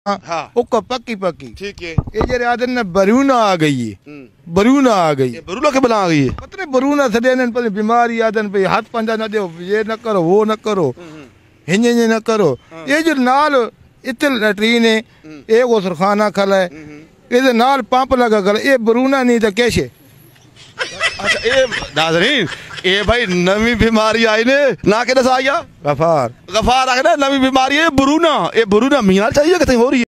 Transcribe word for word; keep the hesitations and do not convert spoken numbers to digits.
हाँ ਉਹ ਪੱਕੀ ਪੱਕੀ ठीक है। ਇਹ ਜਿਹੜੇ ਆਦਨ ਨੇ ਬਰੂਨਾ ਆ ਗਈ ਹੈ बरूना आ गई ये बरूला के बला आ गई है। पता नहीं बरूना सदे ने पता बीमारी आदन पे हाथ पंजा ना दो ये न करो वो न करो हिंजे हिंजे न करो ये जो नाल इतने लैट्रीन है एक वो सरखाना खला है ये नाल पंप लगा कर ये बरूना नहीं तो कैसे। अच्छा ये नाज़रीन ये भाई नवी बीमारी आई ने ना के दस आया गफार गफार आ गया नवी बीमारी है बरूना ये बरूना मीनाल चाहिए कितनी हो रही है।